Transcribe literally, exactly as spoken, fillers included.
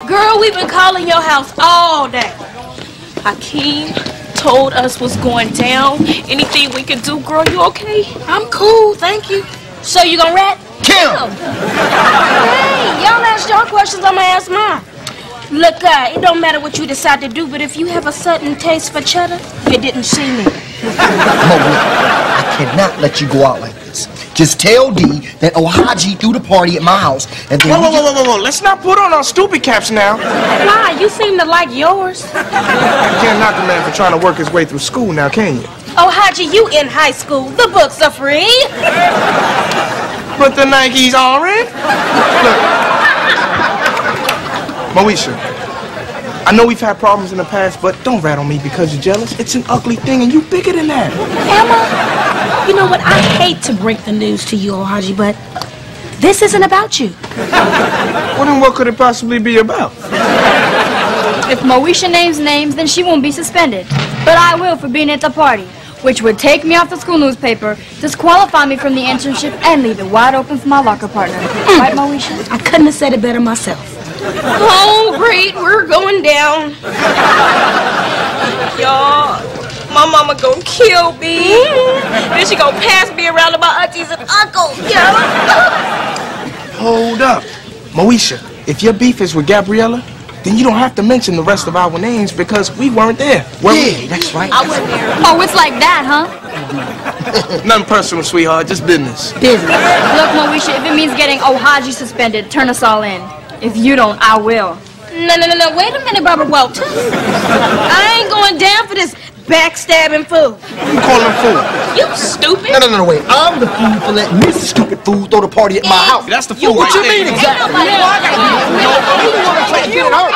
Girl, we've been calling your house all day. Hakeem told us what's going down. Anything we can do, girl, you okay? I'm cool, thank you. So you gonna rat? Kill! Hey, y'all ask y'all questions, I'm gonna ask mine. Look, uh, it don't matter what you decide to do, but if you have a certain taste for cheddar, you didn't see me. I cannot let you go out like this. Just tell D that Ohaji threw the party at my house, and then... Whoa, whoa, whoa, whoa, whoa, let's not put on our stupid caps now. Why? You seem to like yours. I can't knock a man for trying to work his way through school now, can you? Ohaji, you in high school. The books are free. But the Nikes aren't. Look. Moesha, I know we've had problems in the past, but don't rat on me because you're jealous. It's an ugly thing, and you bigger than that. Emma, you know what? I hate to break the news to you, Ohaji, but this isn't about you. Well, then what could it possibly be about? If Moesha names names, then she won't be suspended. But I will for being at the party, which would take me off the school newspaper, disqualify me from the internship, and leave it wide open for my locker partner. Mm. Right, Moesha? I couldn't have said it better myself. Oh, great, we're going down. Y'all, my mama gonna kill me. Then she gonna pass me around to my aunties and uncles, yo. Hold up. Moesha, if your beef is with Gabriella, then you don't have to mention the rest of our names because we weren't there. Were yeah, we? That's right. I wasn't there. Oh, it's like that, huh? Nothing personal, sweetheart, just business. Business. Look, Moesha, if it means getting Ohaji suspended, turn us all in. If you don't, I will. No, no, no, no. Wait a minute, Barbara Walters. I ain't going down for this backstabbing fool. You call him fool? You stupid. No, no, no, no, wait. I'm the fool for letting this stupid fool throw the party at my house. That's the fool. What right you mean there. exactly? Ain't nobody- You want to try to get it on?